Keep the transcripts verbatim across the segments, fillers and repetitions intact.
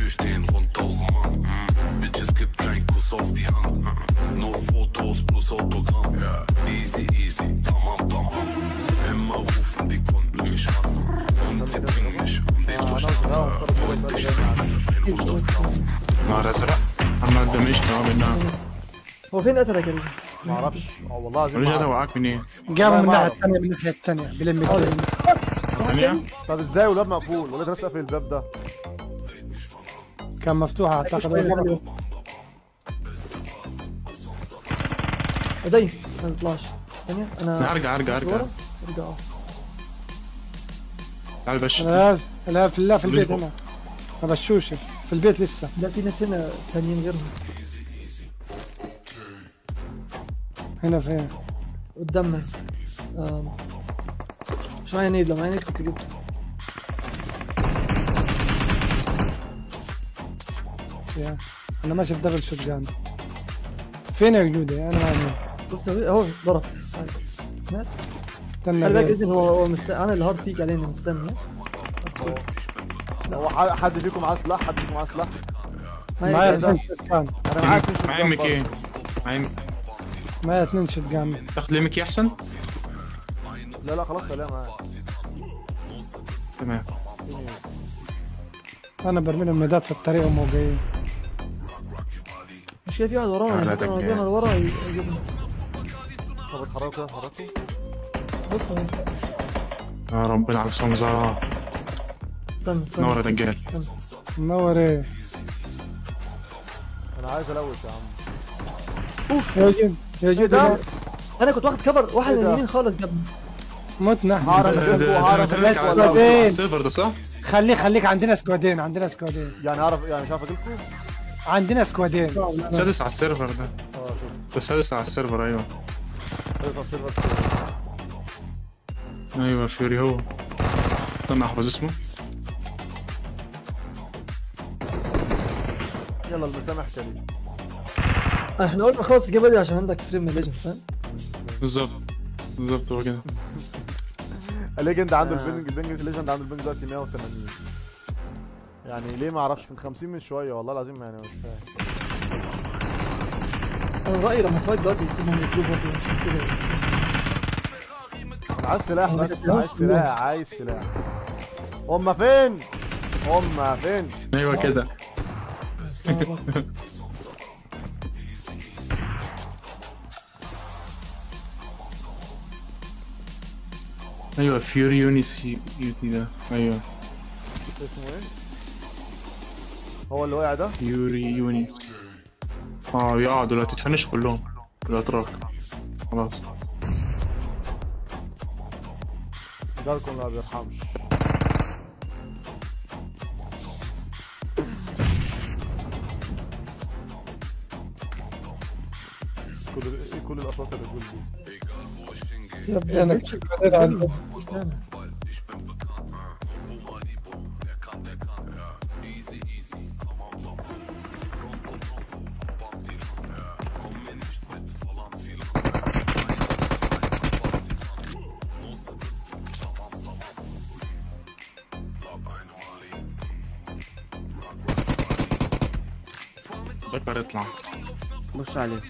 wir stehen rund tausend Mann. Mm. Bitches gibt kein Kuss auf die Hand. Mm. Nur Fotos plus Autogramm. Yeah. Easy, easy, tamam, tamam. Immer rufen die Kunden mich an. Und sie bringen mich um den Verstand. Heute ich bin bis hundert Gramm. نار ازرق اما قدام ايش كمان منها هو فين قتلك يا رجل؟ ما اعرفش اه والله العظيم ورجع توقعك منين؟ جابه من الناحيه الثانيه من الناحيه الثانيه بلم الجيم. ثانية؟ طب ازاي والباب مقفول؟ ولا لسه قافل الباب ده؟ كان مفتوح اعتقد. ادي ما يطلعش. ثانية انا ارجع ارجع ارجع ارجع اه تعال بش لا لا في لا في البيت هنا ما بشوش في البيت لسه. لا في ناس هنا ثانيين غيرهم هنا فين؟ قدامنا. آم. مش معايا نيد، لو معايا نيد كنت جبته. يا. انا ماشي في دبل شوت جان. فين يا جودي؟ انا ما عندي. بص اهو ضرب. مات. استنى خلي بالك بيه. اذن هو هو مست... عامل هارد بيك علينا مستني. هو ح- حد فيكم معاه سلاح؟ حد فيكم معاه سلاح؟ معايا ده اثنين شوت جان. انا معاك اتنين معايا شوت ميكي برضه. معايا معايا اثنين شوت جان. تاخد لي ميكي احسن؟ لا لا خلاص خليها معاك. تمام انا برمي لهم ندات في الطريق وهم جايين. مش في واحد ورانا لا، انا ده ودينا لورا يجيبنا. طب اتحركوا كده اتحركوا. بص اهو يا ربنا على الصمزة. استنى استنى نور يا دجال. منور ايه؟ انا عايز الوش يا عم. اوف يا جود يا جود ده؟ أنا انا كنت واخد كفر واحد إيه من ده؟ اليمين خالص جابني. متنا احنا. هعرف ده- اشوفه ده- ده- وهعرف ده- اشوفه ده- ولا ده- لا. على السيرفر ده صح؟ خليك خليك عندنا سكوادين عندنا سكوادين يعني اعرف يعني مش عارف اجيبكم؟ عندنا سكوادين. السادس على السيرفر ده. اه شوف. السادس على السيرفر ايوه. تقدر سيرفر. ايوه فيوري هو. استنى احفظ اسمه. يلا المسامح كريم. احنا قلنا خلاص الجيم دي عشان عندك ستريم من ليجند فاهم؟ بالظبط بالظبط هو كده. الليجند عنده آه. البنج البنج الليجند عنده البنج دلوقتي مية وتمانين. يعني ليه ما اعرفش، كان خمسين من شويه والله العظيم يعني مش فاهم. انا رايي لما فايت دلوقتي يكتبهم يطلبوا برضه عشان كده. انا عايز سلاح بس، بس عايز سلاح عايز سلاح. هما فين؟ هما فين؟ ايوه كده. ايوه فيوري يونيس يوتي ده ايوه. اسمه ايه؟ هو اللي وقع ده؟ فيوري يونيس. اه يقعدوا دلوقتي تفنش كلهم الاتراك خلاص. جاركم ما بيرحمش. كل ايه كل الاصوات اللي بتقول دي؟ يا ابني انا سكوادين عندي. بكر يطلع. بص عليه.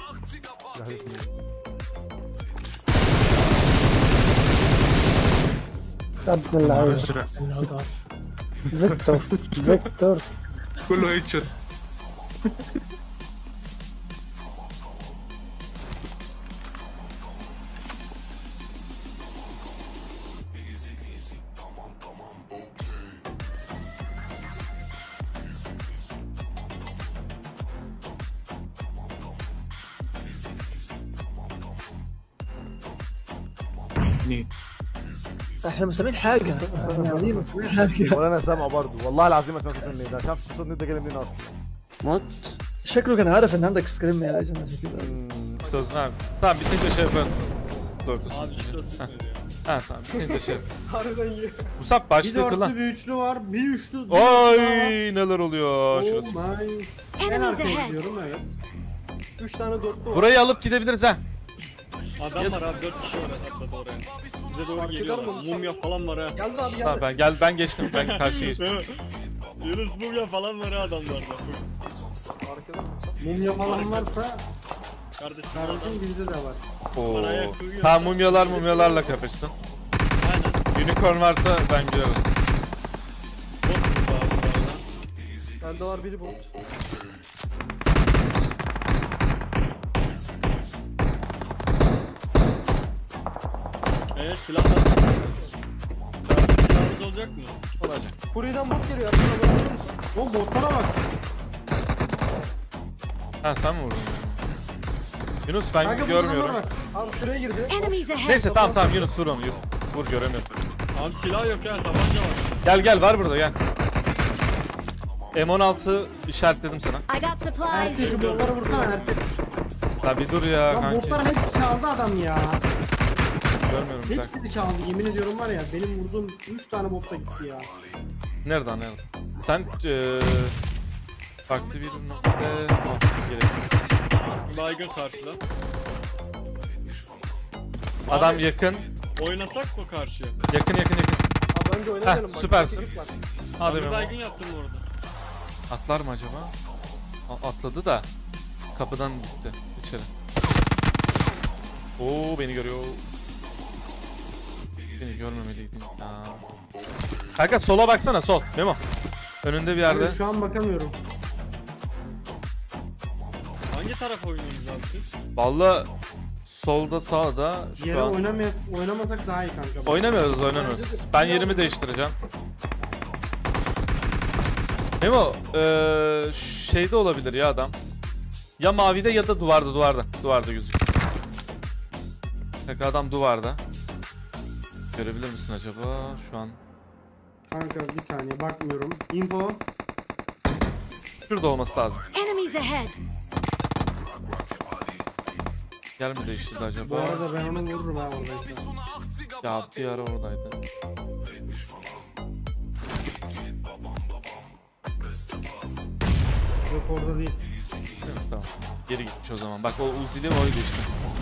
يا ابن اللعيبه ازرق فيكتور فيكتور. كله هيد شوت. اثنين. احنا مش سامعين حاجه. احنا قاعدين مش سامعين حاجه. ولا انا سامعه برضه والله العظيم ما سمعت صوت النيد ده، مش عارف صوت النيد ده جاي منين اصلا. موت. شكله كان عارف ان عندك سكريم يا ليجند عشان كده. Что знаем. Tamam bitince şey yaparsın. Dokuz. Ha tamam bitince şey. Musab Bir başlığı dörtlü kılan. bir üçlü var. Bir üçlü. Oy neler oluyor Oh şurası. my. En Enemies arkaya ahead. gidiyorum evet. Üç tane dörtlü var. Burayı alıp gidebiliriz ha. Adam var abi, dört kişi var atladı oraya. Bize doğru geliyorlar. Mumya falan var ha. Geldi abi Tamam geldi. ben gel ben geçtim ben karşıya geçtim. Yunus mumya falan var ha adamlarda. Arkada mı? Mumya falan varsa Kardeşim. kardeşim bizde de var. Oo. Bana ayak koyuyor. Tamam mumyalar mumyalarla kapışsın. Aynen. Unicorn varsa ben girerim. Bot bu abi bu arada. Bende var biri bot. Eee silahlar. Silahımız olacak mı? Olacak. Kurye'den bot geliyor. Arkana bakıyor musun? O botlara bak. Ha sen mi vurdun? Yunus ben Kanka burada görmüyorum. adamlar var. Abi şuraya girdi. Enemies ahead. Neyse tamam tamam Yunus vur onu. Yunus. Vur göremiyorum. Abi silah yok ya tabanca var. Gel gel var burada gel. M on altı işaretledim sana. I got Ersin supplies. şu botlara vursana Ersin. La bir dur ya Lan kanki. botların hepsi çaldı adam ya. Görmüyorum bir dakika. Hepsini çaldı yemin ediyorum var ya. Benim vurduğum üç tane botta gitti ya. Nereden nereden? Sen eee farklı bir noktada olsun gerek. Baygın karşıda. Adam yakın. Oynasak mı karşıya? Yakın yakın yakın. Abi bence oynayalım. Heh, bak. süpersin. Çocuk var. Hadi Ben bir Memo. baygın yaptım bu arada. Atlar mı acaba? A- atladı da kapıdan gitti içeri. Oo beni görüyor. Beni görmemeliydin. Ya. Kanka sola baksana sol. Memo. Önünde bir yerde. Abi şu an bakamıyorum. Hangi tarafa oynuyorsunuz abi siz? Vallahi solda sağda Bir şu yere an. oynamayas oynamasak daha iyi kanka. Oynamıyoruz oynamıyoruz. Ben yerimi değiştireceğim. Memo eee şeyde olabilir ya adam. Ya mavide ya da duvarda duvarda. Duvarda gözüküyor. Tek adam duvarda. Görebilir misin acaba şu an? Kanka bir saniye bakmıyorum. Info. Şurada olması lazım. Enemies ahead. Yer mi değiştirdi Bu acaba? arada ben onu vururum ha oradaysa. Ya bir ara oradaydı. Yok orada değil. Tamam. Geri gitmiş o zaman. Bak o Uzi'li oydu işte.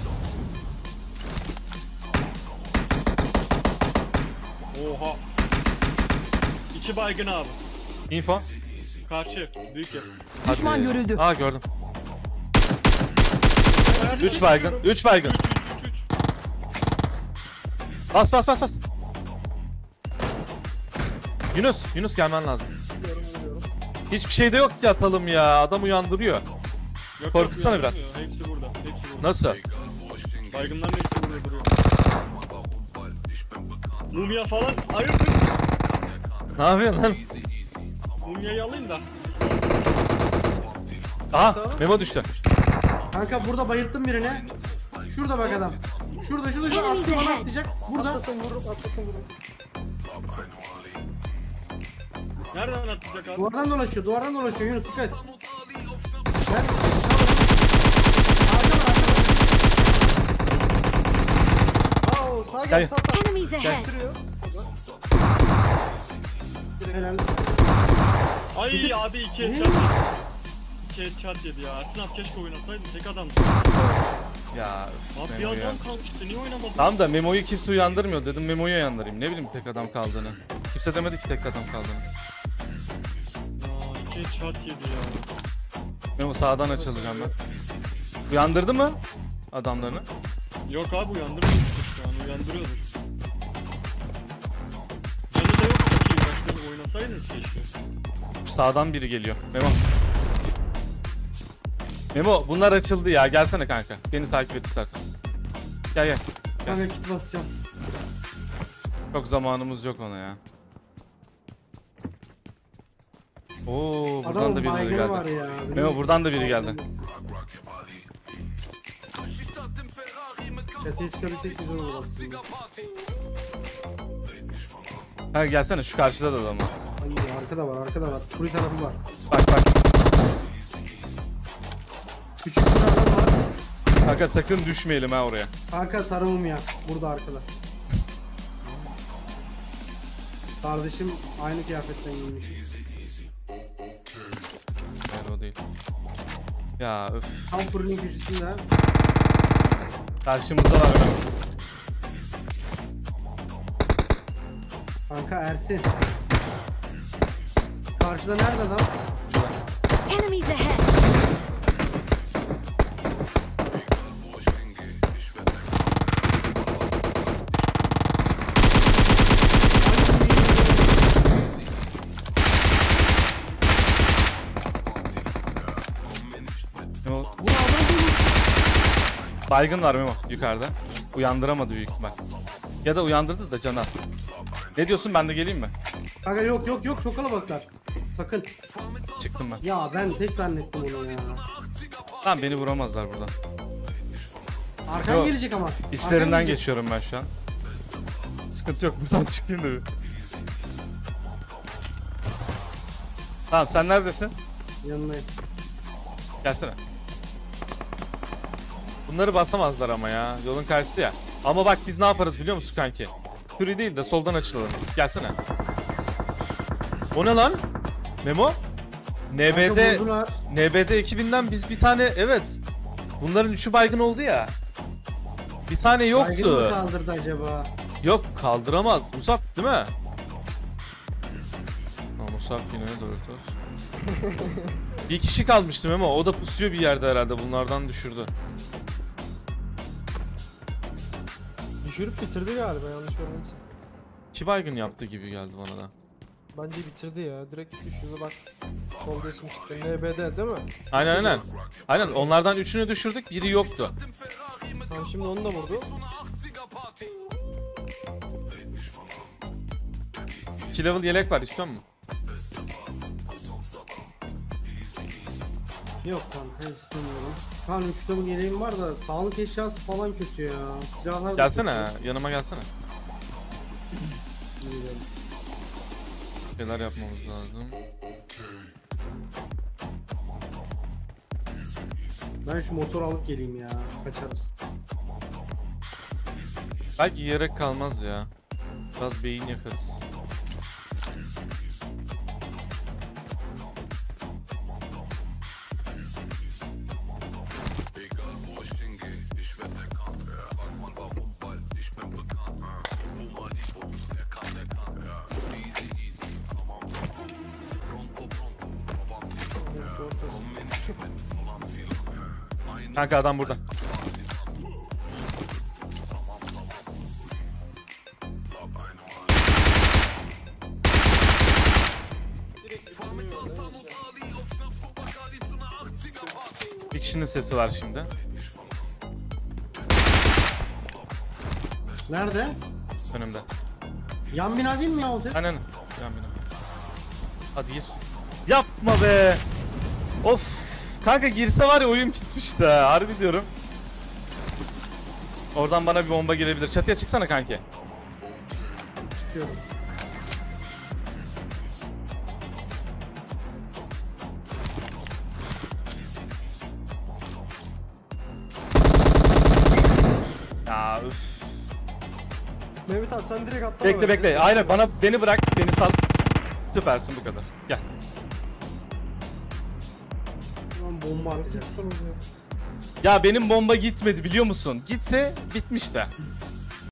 Oha. İki baygın abi. Info. Karşı. Büyük yer. Düşman görüldü. Aa gördüm. üç baygın. üç baygın. üç üç üç. Bas bas bas bas. Yunus, Yunus gelmen lazım. Hiçbir şey de yok ki atalım ya. Adam uyandırıyor. Yok, Korkutsana yok, biraz. uyanmıyor. Hepsi burada. Hepsi burada. Nasıl? Baygınların hepsi burada duruyor. Mumya falan. Hayırdır? Ne yapıyorsun lan? Mumyayı alayım da. Aha, Memo düştü. Kanka burada bayılttım birine. Şurada bak adam. Şurada şurada şurada Enemies attı bana ahead. atlayacak. Burada. Atlasın vururum, atlasın vururum. Nereden atacak abi? Duvardan dolaşıyor. Duvardan dolaşıyor Yunus dikkat. Ben... Aa sağa Gel. gel, sağ sağ. Enemies ahead. Helal. Ay abi iki headshot yedi. İki headshot yedi ya. Ersin abi keşke oynasaydın. Tek adam. Ya Abi bir Memo ya. adam kalmıştı. Niye oynamadın? Tamam da Memo'yu kimse uyandırmıyor dedim. Memo'yu uyandırayım. Ne bileyim tek adam kaldığını. Kimse demedi ki tek adam kaldığını. Aa iki headshot yedi ya. Memo sağdan açılacağım ben. Uyandırdı mı adamlarını? Yok abi uyandırmıyordu şu an. Uyandırıyordu. Canı da yok çok iyi. Başta oynasaydınız keşke. Sağdan biri geliyor. Memo. Memo bunlar açıldı ya. Gelsene kanka. Beni takip et istersen. Gel gel. Kanka kit basacağım. Çok zamanımız yok ona ya. Oo buradan Adamın da birileri baygını var geldi. ya. Benim- Memo buradan da biri geldi. Çatıya çıkabilsek güzel olur aslında. Ha gelsene şu karşıda da adam var. Ay, arkada var arkada var. Kuru tarafı var. Bak bak. Küçük bir adam var. Kanka sakın düşmeyelim ha oraya. Kanka sarı mumya. Burada arkada. Kardeşim aynı kıyafetten giymiş. Hayır o değil. Ya öf. Tam fırının köşesinde. Karşımızda var Memo. Kanka Ersin. Karşıda nerede adam? Enemies ahead. Memo. Baygın var Memo yukarıda. Uyandıramadı büyük ihtimal. Ya da uyandırdı da canı az. Ne diyorsun, ben de geleyim mi? Kanka yok yok yok çok kalabalıklar. Sakın. Çıktım ben. Ya ben tek zannettim onu ya. Tamam, beni vuramazlar buradan. Arkan Yok. gelecek ama. İçlerinden Arkan gelecek. geçiyorum ben şu an. Sıkıntı yok, buradan çıkayım da bir. Tamam, sen neredesin? Yanındayım. Gelsene. Bunları basamazlar ama ya. Yolun karşısı ya. Ama bak biz ne yaparız biliyor musun kanki? Fury değil de soldan açılalım biz. Gelsene. O ne lan? Memo? N B D Kanka vurdular. N B D ekibinden biz bir tane, evet. Bunların üçü baygın oldu ya. Bir tane Baygın mı yoktu. kaldırdı acaba? Yok, kaldıramaz. Musab değil mi? Ha, Musab yine Doritos. Bir kişi kalmıştı Memo. O da pusuyor bir yerde herhalde. Bunlardan düşürdü. Düşürüp bitirdi galiba yanlış görmediysem. İki baygın yaptı gibi geldi bana da. Bence bitirdi ya. Direkt düşürdü bak. Solda isim çıktı. N B D değil mi? Aynen aynen. Aynen, onlardan üçünü düşürdük. Biri yoktu. Tamam şimdi onu da vurdu. iki level yelek var, istiyor musun? Yok kanka istemiyorum. Kan üç level yeleğim var da sağlık eşyası falan kötü ya. Silahlar da Gelsene, kötü. yanıma gelsene. Bilmiyorum. Şeyler yapmamız lazım. Ben şu motor alıp geleyim ya. Kaçarız. Belki yiyerek kalmaz ya. Biraz beyin yakarız. Egal wo ich hingehe, ich werd erkannt. Frag mal warum, weil ich bin bekannt. Wo mal die Bogen, der kann, der kann. Easy, easy, tamam tamam. Pronto, pronto, avanti. Komm mir nicht mit voller Fehler. Kanka adam burada. Bir kişinin sesi var şimdi. Nerede? Önümde. Yan bina değil mi ya o ses? Aynen. Yan bina. Hadi gir. Yapma be. Of. Kanka girse var ya oyun bitmişti ha. Harbi diyorum. Oradan bana bir bomba gelebilir. Çatıya çıksana kanki. Çıkıyorum. Ya üf. Mehmet abi sen direkt atlama. Bekle bekle. Aynen, bana beni bırak. Beni sal. Süpersin, bu kadar. Gel. Lan bomba atacak. Ya benim bomba gitmedi biliyor musun? Gitse bitmiş de.